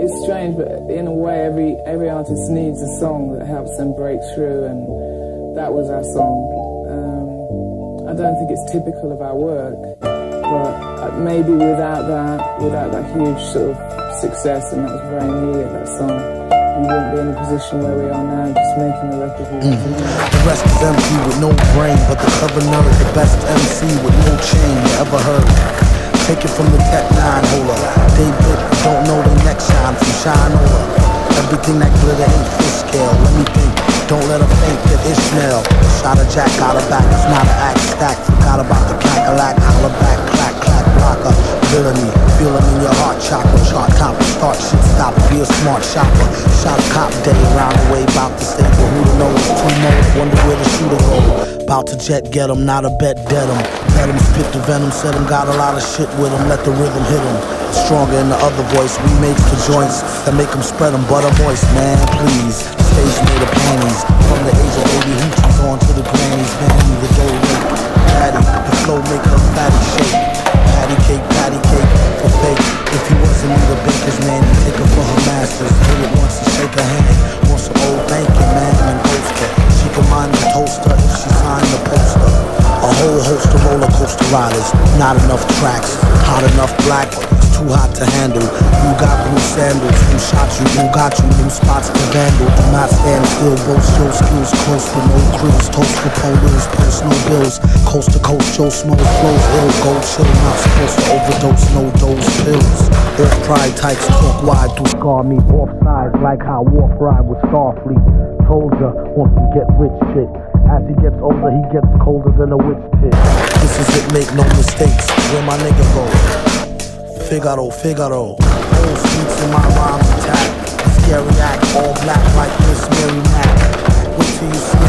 it's strange, but in a way, every artist needs a song that helps them break through, and that was our song. I don't think it's typical of our work, but maybe without that huge sort of success, and that was very immediate, that song, we wouldn't be in the position where we are now, just making the record we want to make. The rest is empty with no brain, but the clever nerd, the best MC with no chain you ever heard. Take it from the Tech 9 holder. They bit, don't know the next shine from shine over. Everything that glitter ain't fish scale. Let me think, don't let her faint, get Ishmael. Shot a jack out of back, it's not an act stack. Forgot about the cackalack, holler back, clack, clack, blocker. Villainy, feel it in your heart chakra. Chart copper, start shit, stop, be a smart shopper. Shot cop day, round the way, bout to stay for who to know. Two more, wonder where the shooter go. Bout to jet, get him, not a bet, dead him. Let him spit the venom, said him, got a lot of shit with him. Let the rhythm hit him. Stronger in the other voice, we make the joints that make him spread them butter moist, man, please. Stage made of panties, from the age of baby hoochies on to the grannies. Man, the dough rate, patty, the flow make her fatty shake. Patty cake, for fake. If he wasn't need a baker's man, he'd take her for her masters. Hit it once and shake her hand. Wants an old banking man and ghost her. She can mind the toaster if she signed the poster. A whole host of roller coaster riders, not enough tracks, hot enough black, it's too hot to handle. You got blue sandals, who shot you, who got you, new spots to vandal. Do not stand still, boast your skills, close to no grills, toast for police, personal bills, coast to coast, Joe Smoke flows, ill, gold chill, not supposed to overdose, no dose pills. Off pride types talk wide through scar me, off sides like how Warp ride with Starfleet. Told ya, want some get rich shit. As he gets older, he gets colder than a witch tit. This is it, make no mistakes. Where my nigga go? Figaro. Old streets in my rhymes attack. A scary act, all black like Miss Mary Mack. Wait till you see